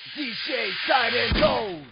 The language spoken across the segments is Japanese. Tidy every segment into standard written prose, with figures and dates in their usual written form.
DJ サイレント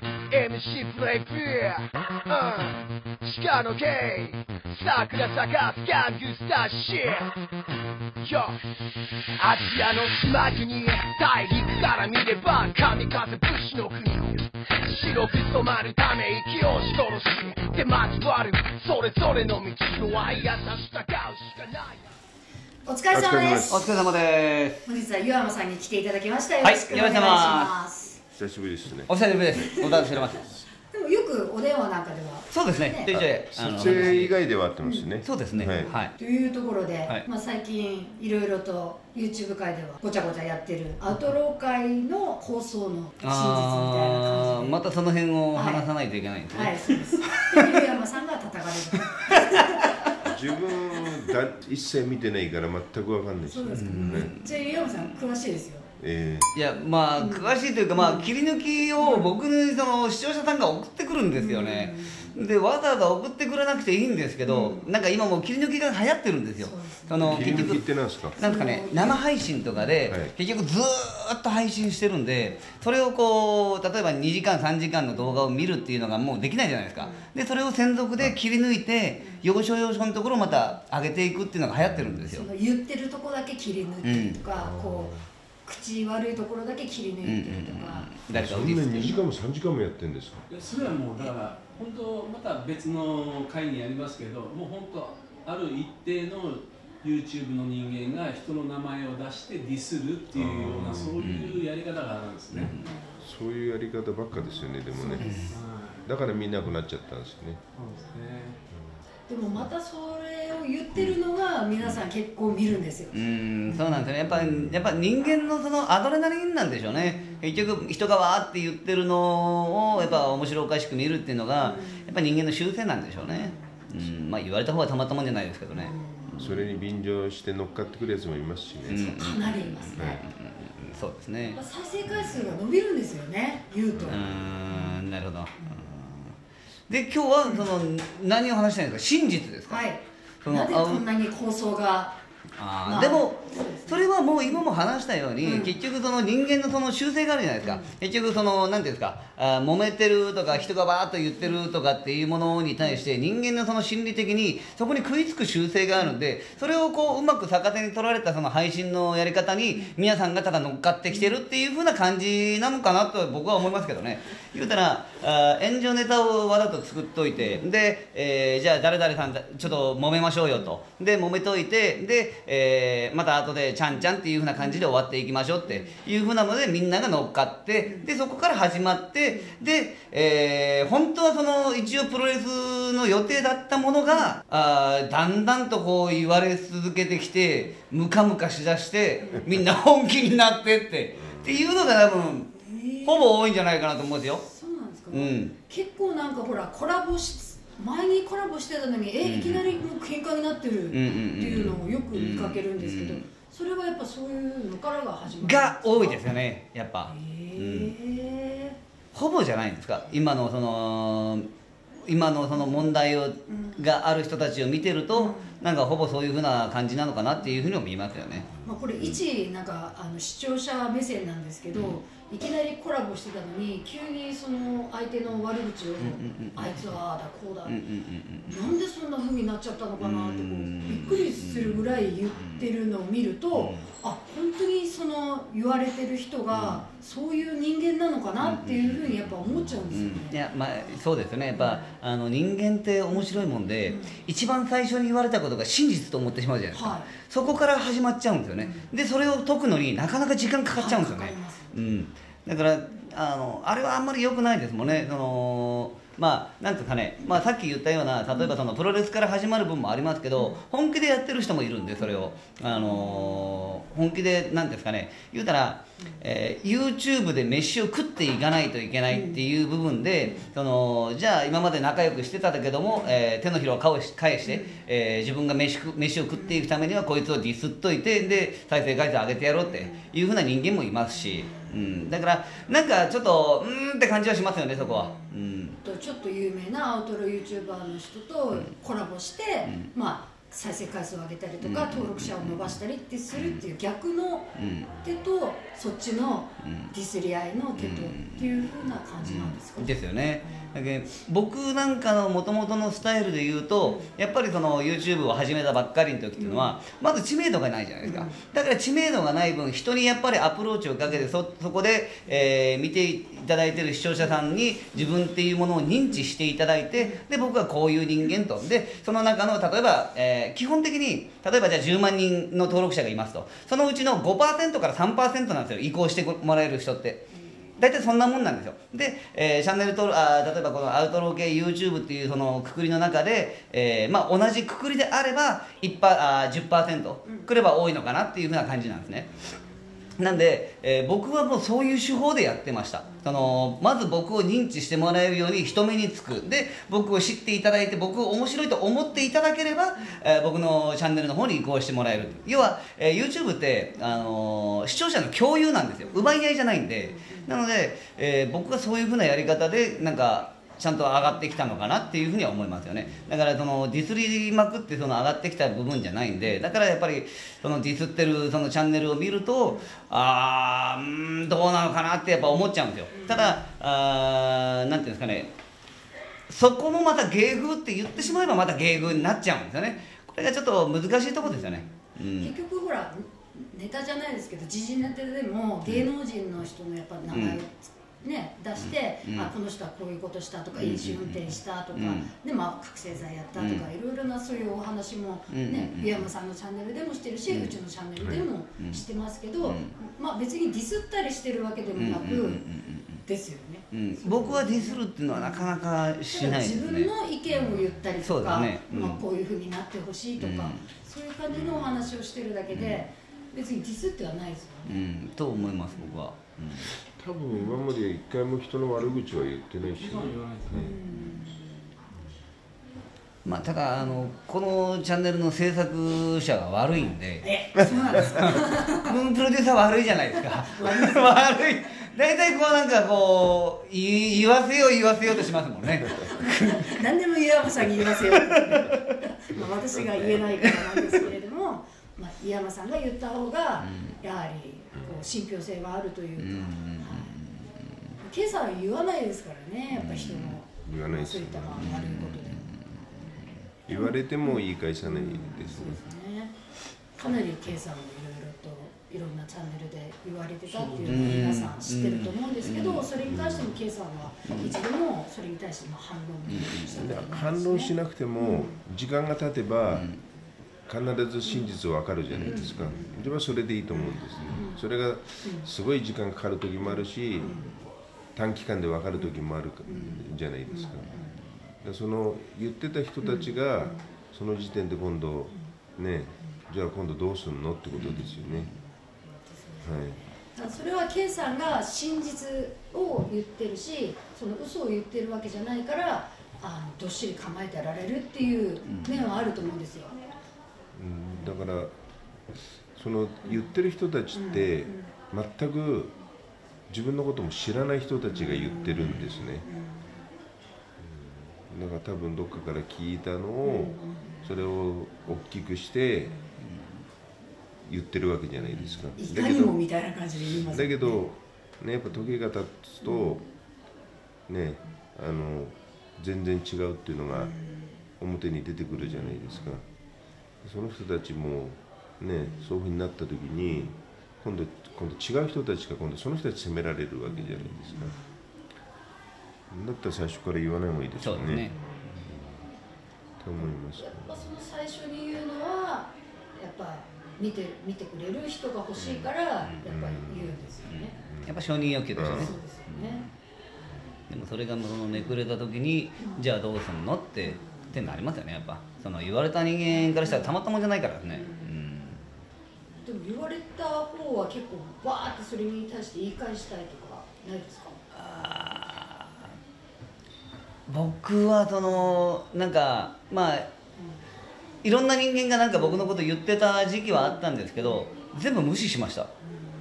MC プレイクリア鹿のゲイ桜咲かすガングスターシッよアジアの島国大陸から見れば神風武士の国白く染まるため息を押し殺しで交わるそれぞれの道の愛優しさがうしかないお疲れ様です。 お疲れ様です。 本日は湯山さんに来ていただきました。よはい、 ろしくお願いします。 久しぶりですね。 お久しぶりです。お楽しみます。 でもよくお電話なんかでは。 そうですね。 撮影以外では会ってますね。 そうですね。はい。 というところで、まあ最近いろいろと YouTube 界ではごちゃごちゃやってるアウトロー界の構想の真実みたいな感じで。 またその辺を話さないといけないんですね。 はい、そうです。湯山さんが叩かれる。 自分一切見てないから全く分かんないです。 そうですか。めっちゃ湯山さん詳しいですよ。 いやまあ詳しいというか、まあ切り抜きを僕にその視聴者さんが送ってくるんですよね。でわざわざ送ってくれなくていいんですけど、なんか今もう切り抜きが流行ってるんですよ。 切り抜きってなんですか？ なんですかね、生配信とかで結局ずーっと配信してるんで、それをこう例えば2時間3時間の動画を見るっていうのがもうできないじゃないですか。でそれを専属で切り抜いて要所要所のところをまた上げていくっていうのが流行ってるんですよ。 その言ってるとこだけ切り抜いてとか、こう口悪いところだけ切り抜いてとか。 誰かそんな2時間も3時間もやってるんですか？ それはもうだから本当また別の回にやりますけど、もう本当ある一定の YouTube の人間が人の名前を出してディスるっていうようなそういうやり方があるんですね。 そういうやり方ばっかですよね。でもね。だから見なくなっちゃったんですよね。 そうですね。 でもまたそれを言ってるのが皆さん結構見るんですよ。 そうなんですよね。やっぱ人間のそのアドレナリンなんでしょうね。結局人がわーって言ってるのをやっぱ面白おかしく見るっていうのがやっぱ人間の習性なんでしょうね。まあ言われた方がたまったもんじゃないですけどね。 それに便乗して乗っかってくるやつもいますしね。 かなりいますね。 そうですね。 再生回数が伸びるんですよね。言うと。 なるほど。で今日はその何を話したいんですか？真実ですか？ はい。なぜこんなに構想が。 でもそれはもう今も話したように、結局その人間のその習性があるじゃないですか。結局その何ていうんですか、揉めてるとか人がバーッと言ってるとかっていうものに対して人間のその心理的にそこに食いつく習性があるんで、それをこううまく逆手に取られたその配信のやり方に皆さんがただ乗っかってきてるっていう風な感じなのかなと僕は思いますけどね。言うたら炎上ネタをわざと作っといて、で、じゃあ誰々さんちょっと揉めましょうよと、で揉めといて、で、また後でちゃんちゃんっていう風な感じで終わっていきましょうっていう風なのでみんなが乗っかって、でそこから始まって、で、本当はその一応プロレスの予定だったものがだんだんとこう言われ続けてきてムカムカしだしてみんな本気になってっていうのが多分ほぼ多いんじゃないかなと思うんですよ。 そうなんですか。結構なんかほらコラボ前にコラボしてたのにいきなりもう喧嘩になってるっていうのをよく見かけるんですけど、それはやっぱそういうのからが始まるが多いですよね、やっぱ。ほぼじゃないんですか、今のその問題がある人たちを見てると、なんかほぼそういうふうな感じなのかなっていうふうにも見えますよね。 まあこれ一なんか視聴者目線なんですけど、いきなりコラボしてたのに急にその相手の悪口をあいつはああだこうだなんでそんなふうになっちゃったのかなってびっくりするぐらい言ってるのを見ると、あ本当にその言われてる人がそういう人間なのかなっていうふうにやっぱ思っちゃうんですよね。 いやまあそうですよね。やっぱ人間って面白いもんで、一番最初に言われたことが真実と思ってしまうじゃないですか。そこから始まっちゃうんですよね。でそれを解くのになかなか時間かかっちゃうんですよね。だからあれはあんまり良くないですもんね。まあなんていうかね、まあ、さっき言ったような例えばそのプロレスから始まる分もありますけど、本気でやってる人もいるんで、それを本気でなんですかね、言うたら、YouTube で飯を食っていかないといけないっていう部分で、じゃあ今まで仲良くしてたけども、手のひらを返して、自分が飯を食っていくためにはこいつをディスっといて、で再生回数上げてやろうっていうふうな人間もいますし、だからなんかちょっとって感じはしますよね、そこは。 ちょっと有名なアウトロ YouTuber の人とコラボして、まあ再生回数を上げたりとか、登録者を伸ばしたりってするっていう逆の手と、そっちのディスり合いの手とっていう風な感じなんですか？ ですよね。だけど僕なんかの元々のスタイルで言うと、やっぱりその YouTube を始めたばっかりの時っていうのは、まず知名度がないじゃないですか。だから知名度がない分、人にやっぱりアプローチをかけて、そこで、見ていただいている視聴者さんに自分っていうものを認知していただいて、で僕はこういう人間と、でその中の例えば、基本的に例えばじゃあ10万人の登録者がいますと、そのうちの 5% から 3% なんですよ、移行してもらえる人って。大体そんなもんなんですよ。で、チャンネル登録、例えばこのアウトロー系 YouTube っていうそのくくりの中で、まあ、同じくくりであれば10% くれば多いのかなっていうふうな感じなんですね。なんで、僕はもうそういう手法でやってました。まず僕を認知してもらえるように人目につく。で、僕を知っていただいて、僕を面白いと思っていただければ、僕のチャンネルの方に移行してもらえる。要は、YouTube って、視聴者の共有なんですよ。奪い合いじゃないんで。なので、僕はそういうふうなやり方で、なんか、ちゃんと上がってきたのかなっていうふうには思いますよね。だからそのディスりまくってその上がってきた部分じゃないんで、だからやっぱりそのディスってるそのチャンネルを見ると、どうなのかなってやっぱ思っちゃうんですよ。ただなんていうんですかね、そこもまた芸風って言ってしまえばまた芸風になっちゃうんですよね。これがちょっと難しいところですよね。 結局ほらネタじゃないですけど、時事ネタでも芸能人の人のやっぱ名前をね、出して、この人はこういうことしたとか、飲酒運転したとか、でまあ、覚醒剤やったとか、いろいろなそういうお話も、ね、湯山さんのチャンネルでもしてるし、うちのチャンネルでもしてますけど、まあ、別にディスったりしてるわけでもなく、ですよね。 僕はディスるっていうのはなかなかしないですね。 自分の意見を言ったりとか、 ね、 まあ、こういうふうになってほしいとか、そういう感じのお話をしてるだけで、別にディスってはないですよね。 と思います、僕は。 多分今まで一回も人の悪口は言ってないし、ね、 まあ、ただこのチャンネルの制作者が悪いんで、 そうなんですか。 プロデューサー悪いじゃないですか。悪い。大体こうなんかこう言わせようとしますもんね。 何でも湯山さんに言わせようってまあ私が言えないからなんですけれども、まあ、湯山さんが言った方がやはりこう信憑性があるというか、K さんは言わないですからね、やっぱ人の言わないですそういった悪いことで言われても言い返さないですね。 そうですね。かなり K さんもいろんなチャンネルで言われてたっていうのを皆さん知ってると思うんですけど、それに対しても K さんは一度もそれに対して反論したことないですね。 反論しなくても時間が経てば必ず真実は分かるじゃないですか。ではそれでいいと思うんですね。それがすごい時間かかる時もあるし、短期間で分かる時もあるじゃないですか。その言ってた人たちがその時点で今度ね、じゃあ今度どうするのってことですよね。 はい、それは K さんが真実を言ってるし、その嘘を言ってるわけじゃないから、どっしり構えてられるっていう面はあると思うんですよ。 だからその言ってる人たちって全く自分のことも知らない人たちが言ってるんですね。だから多分どっかから聞いたのをそれを大きくして言ってるわけじゃないですか。 いかにもみたいな感じで言いますね。 だけどね、やっぱ時が経つとね、全然違うっていうのが表に出てくるじゃないですか。その人たちもね、そういうふうになった時に今度違う人たちが今度その人たち責められるわけじゃないですか。だったら最初から言わない方がいいですよね。 そうですね。 と思います。 やっぱその最初に言うのはやっぱ見てくれる人が欲しいからやっぱり言うんですよね。 やっぱ承認欲求ですよね。 そうですよね。 でもそれがそのめくれた時に、じゃあどうすんのってなりますよね。やっぱその言われた人間からしたらたまったもんじゃないからですね。 でも言われた方は結構バーってそれに対して言い返したいとかないですか？ 僕はそのなんかまあいろんな人間がなんか僕のこと言ってた時期はあったんですけど、全部無視しました。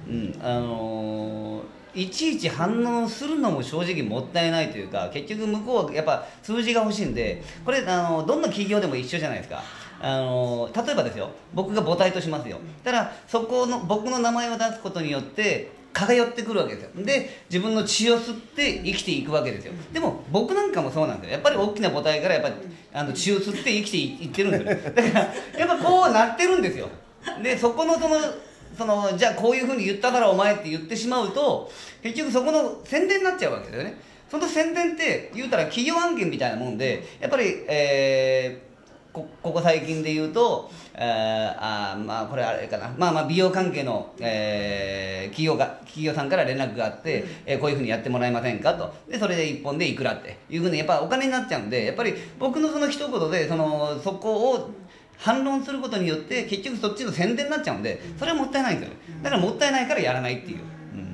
いちいち反応するのも正直もったいないというか、結局向こうはやっぱ数字が欲しいんで、これどんな企業でも一緒じゃないですか。 例えばですよ、僕が母体としますよ。ただそこの僕の名前を出すことによって蚊が寄ってくるわけですよ。で自分の血を吸って生きていくわけですよ。でも僕なんかもそうなんですよ。やっぱり大きな母体からやっぱり血を吸って生きていってるんですよ。だからやっぱこうなってるんですよ。でそこのじゃあこういうふうに言ったからお前って言ってしまうと結局そこの宣伝になっちゃうわけですよね。その宣伝って言うたら企業案件みたいなもんで、やっぱり、ここ最近で言うとまあこれあれかな、まあ美容関係の、企業さんから連絡があって、こういうふうにやってもらえませんかと。でそれで1本でいくらっていうふうにやっぱお金になっちゃうんで、やっぱり僕のその一言でそこを反論することによって結局そっちの宣伝になっちゃうんで、それはもったいないんですよね。だからもったいないからやらないっていう、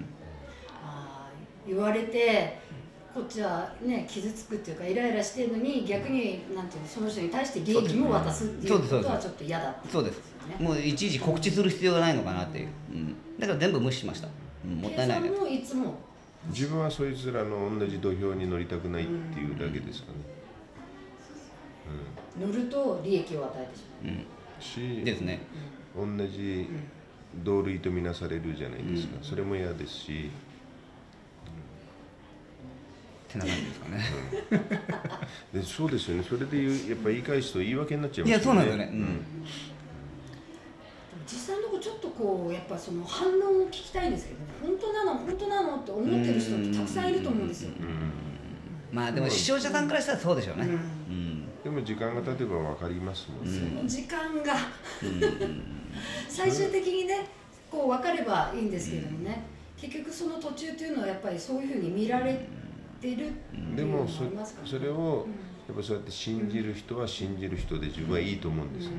言われてこっちはね傷つくっていうかイライラしてるのに、逆になんていうの、その人に対して利益も渡すっていうことはちょっと嫌だっていうことですよね。 もういちいち告知する必要がないのかなっていう、だから全部無視しました。もったいないね。 もいつも自分はそいつらの同じ土俵に乗りたくないっていうだけですかね。 乗ると利益を与えてしまう、 ですね。 同じ同類とみなされるじゃないですか。それも嫌ですし。 ってな感じですかね。 でそうですよね。それでやっぱ言い返すと言い訳になっちゃいますよね。 いやそうなんですよね。 実際のとこちょっとこうやっぱその反論を聞きたいんですけどね、本当なのって思ってる人ってたくさんいると思うんですよ。 まあでも視聴者さんからしたらそうでしょうね。 でも時間が経てば分かりますもんね。 その時間が最終的にねこう分かればいいんですけどもね、結局その途中というのはやっぱりそういうふうに見られてるっていうのもありますからね。 それをやっぱそうやって信じる人は信じる人で自分はいいと思うんですね。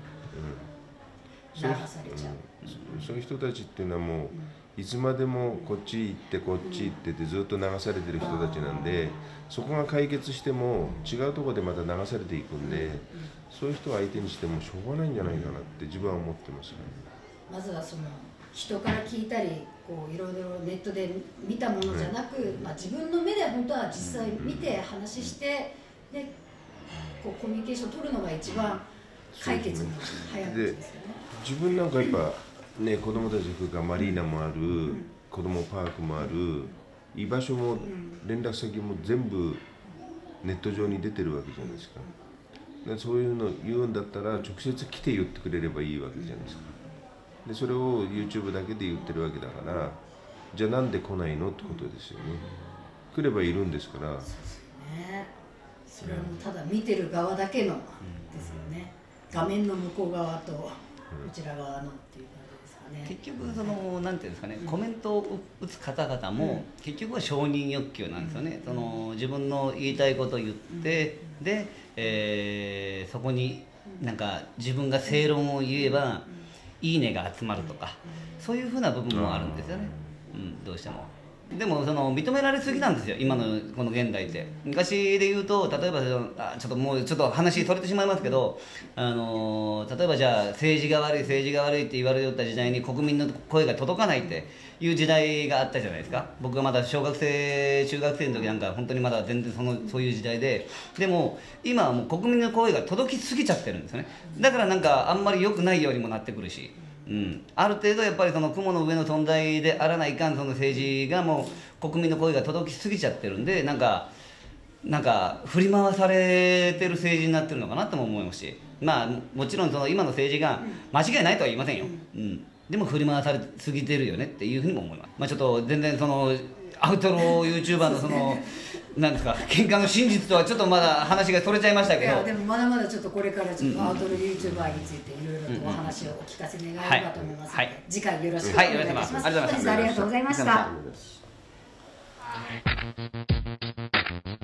流されちゃう。 そういう人たちっていうのはもういつまでもこっち行ってこっち行ってってずっと流されてる人たちなんで、そこが解決しても違うところでまた流されていくんで、そういう人を相手にしてもしょうがないんじゃないかなって自分は思ってますね。 まずはその人から聞いたりこういろいろネットで見たものじゃなく、自分の目で本当は実際見て話してでこうコミュニケーションを取るのが一番解決の早いですよね。 自分なんかやっぱね、子供たちがマリーナもある、子供パークもある、居場所も連絡先も全部ネット上に出てるわけじゃないですか。でそういうの言うんだったら直接来て言ってくれればいいわけじゃないですか。でそれを YouTube だけで言ってるわけだから、じゃあなんで来ないのってことですよね。来ればいるんですから。 それはもうただ見てる側だけのですよね。画面の向こう側とこちら側のっていう感じですかね。 結局なんていうんですかね、コメントを打つ方々も結局は承認欲求なんですよね。自分の言いたいことを言って、で、そこになんか自分が正論を言えばいいねが集まるとか、そういうふうな部分もあるんですよね。どうしても。でも認められすぎなんですよ、今のこの現代って。昔で言うと、例えばちょっと話それてしまいますけど、例えばじゃあ政治が悪いって言われておった時代に国民の声が届かないっていう時代があったじゃないですか。僕がまだ小学生中学生の時なんか本当にまだ全然そういう時代で、でも今はもう国民の声が届きすぎちゃってるんですよね。だからなんかあんまり良くないようにもなってくるし、ある程度やっぱり雲の上の存在であらないかん政治がもう国民の声が届きすぎちゃってるんで、なんか振り回されてる政治になってるのかなとも思いますし、もちろん今の政治が間違いないとは言いませんよ。でも振り回されすぎてるよねっていうふうにも思います。ちょっと全然アウトロー YouTuber のなんですか、喧嘩の真実とはちょっとまだ話がそれちゃいましたけど、 いやでもまだまだちょっとこれからちょっとアウトロー YouTuber についていろいろとお話をお聞かせ願えればと思いますので、次回よろしくお願いいたします。本日ありがとうございました。